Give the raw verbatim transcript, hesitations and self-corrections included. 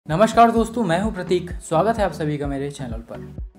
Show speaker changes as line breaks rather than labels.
नमस्कार दोस्तों, मैं हूं प्रतीक। स्वागत है आप सभी का मेरे चैनल पर।